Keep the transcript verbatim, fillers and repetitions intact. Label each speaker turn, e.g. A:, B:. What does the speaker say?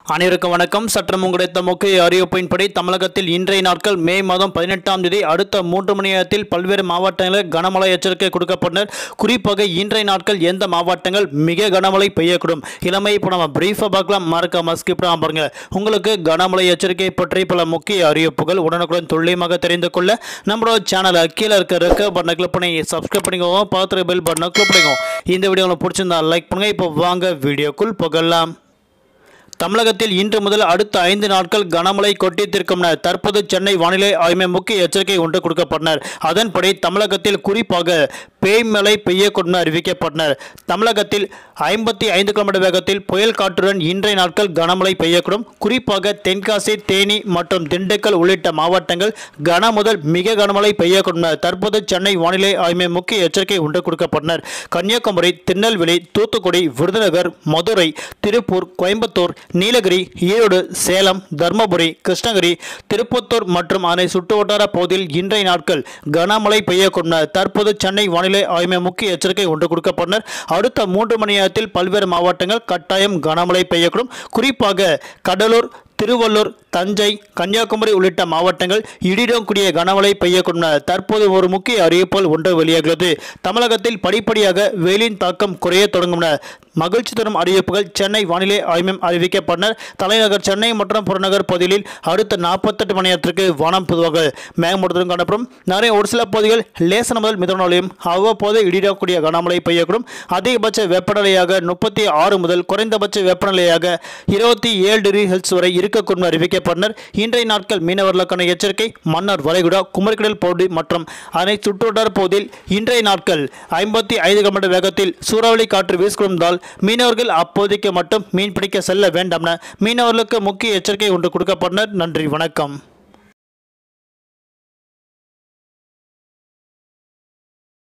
A: அனைவருக்கும் வணக்கம். சற்றம் கிடைத்த முக்கிய அறிவிப்பின்படி தமிழகத்தில் இன்றைய நாட்கள் மே மாதம் பதினெட்டாம் தேதி அடுத்த மூன்று மணி நேரத்தில் பல்வேறு மாவட்டங்களில் கனமழை எச்சரிக்கை கொடுக்கப்பட்டனர். குறிப்பாக இன்றைய நாட்கள் எந்த மாவட்டங்கள் மிக கனமழை பெய்யக்கூடும் இளமை இப்போ நம்ம பிரீஃபாக பார்க்கலாம். மறக்காம ஸ்கிப் பண்ணாம பாருங்க. உங்களுக்கு கனமழை எச்சரிக்கை பற்றி பல முக்கிய அறிவிப்புகள் உடனுக்குடன் துல்லியமாக தெரிந்து கொள்ள நம்மளோட சேனலை கீழே இருக்க இருக்க பட்டனை கிளிக் பண்ணி சப்ஸ்கிரைப் பண்ணிக்கோங்க. பார்த்துட்டு பெல் பட்டனை கிளிக் பண்ணிக்கோங்க. இந்த வீடியோ உங்களுக்கு பிடிச்சிருந்தா லைக் பண்ணுங்க. இப்போ வாங்க வீடியோக்குள் போகலாம். தமிழகத்தில் இன்று முதல் அடுத்த ஐந்து நாட்கள் கனமழை கொட்டித்திருக்கும். தற்போது சென்னை வானிலை ஆய்வு மையம் முக்கிய எச்சரிக்கை ஒன்று கொடுக்கப்பட்டனர். அதன்படி தமிழகத்தில் குறிப்பாக பேய்மழை பெய்யக்கூடும் அறிவிக்கப்பட்டனர். தமிழகத்தில் ஐம்பத்தி ஐந்து கிலோமீட்டர் வேகத்தில் புயல் காற்றுடன் இன்றைய நாட்கள் கனமழை பெய்யக்கூடும். குறிப்பாக தென்காசி, தேனி மற்றும் திண்டுக்கல் உள்ளிட்ட மாவட்டங்கள் கன முதல் மிக கனமழை பெய்யக்கூடும். தற்போது சென்னை வானிலை ஆய்வு மையம் முக்கிய எச்சரிக்கை ஒன்று கொடுக்கப்பட்டனர். கன்னியாகுமரி, திருநெல்வேலி, தூத்துக்குடி, விருதுநகர், மதுரை, திருப்பூர், கோயம்புத்தூர், நீலகிரி, ஈரோடு, சேலம், தர்மபுரி, கிருஷ்ணகிரி, திருப்பத்தூர் மற்றும் அதனை சுற்றுவட்டார பகுதியில் இன்றைய நாட்கள் கனமழை பெய்யக்கூடும். தற்போது சென்னை வானிலை ஆய்வு மையம் முக்கிய எச்சரிக்கை ஒன்று கொடுக்கப்பட்டனர். அடுத்த மூன்று மணி நேரத்தில் பல்வேறு மாவட்டங்கள் கட்டாயம் கனமழை பெய்யக்கூடும். குறிப்பாக கடலூர், திருவள்ளூர், தஞ்சை, கன்னியாகுமரி உள்ளிட்ட மாவட்டங்கள் இடியுடன் கூடிய கனமழை பெய்யக்கூடும். தற்போது ஒரு முக்கிய அறிவிப்புகள் ஒன்று வெளியாகிறது. தமிழகத்தில் படிப்படியாக வெயிலின் தாக்கம் குறைய தொடங்கும். மகிழ்ச்சி தரும் அறிவிப்புகள் சென்னை வானிலை ஆய்வு மையம் அறிவிக்கப்பட்டனர். தலைநகர் சென்னை மற்றும் புறநகர் பகுதிகளில் அடுத்த நாற்பத்தெட்டு மணி நேரத்திற்கு வானம் பொதுவாக மேகமூட்டத்துடன் காணப்படும். நிறைய ஒரு சில பகுதிகள் லேசான முதல் மிதமானமழையும் அவ்வப்போது இடியுடன் கூடிய கனமழை பெய்யக்கூடும். அதிகபட்ச வெப்பநிலையாக முப்பத்தி ஆறு முதல் குறைந்தபட்ச வெப்பநிலையாக இருபத்தி ஏழு டிகிரி செல்சியஸ் வரை இருக்கக்கூடும் அறிவிக்கப்பட்டனர். இன்றைய நாட்கள் மீனவர்களுக்கான எச்சரிக்கை. மன்னார் வளைகுடா, குமரிக்கடல் பகுதி மற்றும் அதனை சுற்றுவட்டார பகுதியில் இன்றைய நாட்கள் ஐம்பத்தி ஐந்து கிலோமீட்டர் வேகத்தில் சூறாவளி காற்று வீசிக்கொண்டால் மீனவர்கள் அப்போதைக்கு மட்டும் மீன் பிடிக்க செல்ல வேண்டாம். மீனவர்களுக்கு முக்கிய எச்சரிக்கை ஒன்று கொடுக்கப்பட்டனர். நன்றி, வணக்கம்.